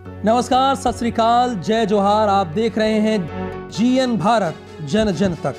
नमस्कार, सत श्री अकाल, जय जोहार। आप देख रहे हैं जीएन भारत, जन जन तक।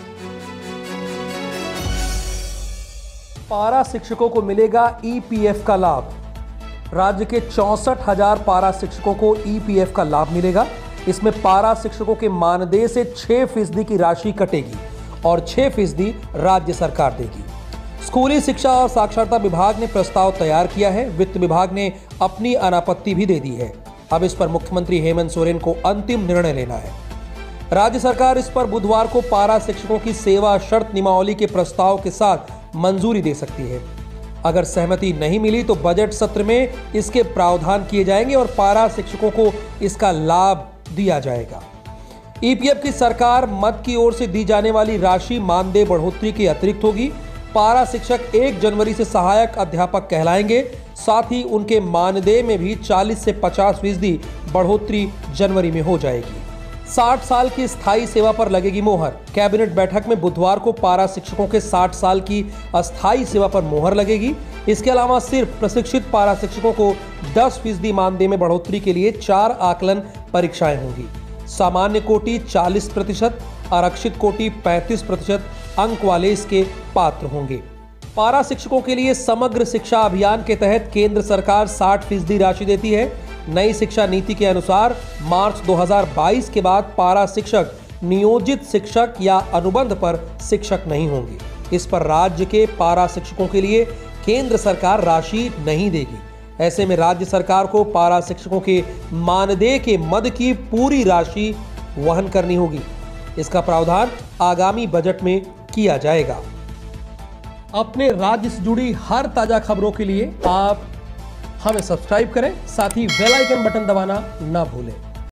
पारा शिक्षकों को मिलेगा ईपीएफ का लाभ। राज्य के 64,000 पारा शिक्षकों को ईपीएफ का लाभ मिलेगा। इसमें पारा शिक्षकों के मानदेय से 6% की राशि कटेगी और 6% राज्य सरकार देगी। स्कूली शिक्षा और साक्षरता विभाग ने प्रस्ताव तैयार किया है। वित्त विभाग ने अपनी अनापत्ति भी दे दी है। अब इस पर मुख्यमंत्री हेमंत सोरेन को अंतिम निर्णय लेना है। राज्य सरकार इस पर बुधवार को पारा शिक्षकों की सेवा शर्त नियमावली के प्रस्ताव के साथ मंजूरी दे सकती है। अगर सहमति नहीं मिली तो बजट सत्र में इसके प्रावधान किए जाएंगे और पारा शिक्षकों को इसका लाभ दिया जाएगा। ईपीएफ की सरकार मद की ओर से दी जाने वाली राशि मानदेय बढ़ोतरी के अतिरिक्त होगी। पारा शिक्षक 1 जनवरी से सहायक अध्यापक कहलाएंगे। साथ ही उनके मानदेय में भी 40 से 50% बढ़ोतरी जनवरी में हो जाएगी। 60 साल की स्थायी सेवा पर लगेगी मोहर। कैबिनेट बैठक में बुधवार को पारा शिक्षकों के 60 साल की अस्थायी सेवा पर मोहर लगेगी। इसके अलावा सिर्फ प्रशिक्षित पारा शिक्षकों को 10% मानदेय में बढ़ोतरी के लिए 4 आकलन परीक्षाएं होंगी। सामान्य कोटि 40%, आरक्षित कोटि 35% अंक वाले इसके पात्र होंगे। पारा शिक्षकों के लिए समग्र शिक्षा अभियान के तहत केंद्र सरकार 60% राशि देती है। नई शिक्षा नीति के अनुसार मार्च 2022 के बाद पारा शिक्षक नियोजित शिक्षक या अनुबंध पर शिक्षक नहीं होंगे। इस पर राज्य के पारा शिक्षकों के लिए केंद्र सरकार राशि नहीं देगी। ऐसे में राज्य सरकार को पारा शिक्षकों के मानदेय के मद की पूरी राशि वहन करनी होगी। इसका प्रावधान आगामी बजट में किया जाएगा। अपने राज्य से जुड़ी हर ताजा खबरों के लिए आप हमें सब्सक्राइब करें, साथ ही बेल आइकन बटन दबाना ना भूलें।